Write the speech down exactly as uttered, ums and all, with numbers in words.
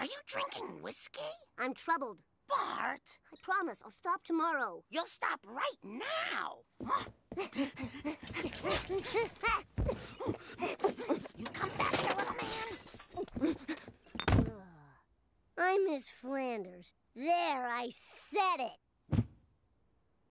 you drinking whiskey? I'm troubled. Bart! I promise, I'll stop tomorrow. You'll stop right now! You come back here, little man! I'm Miss Flanders. There, I said it!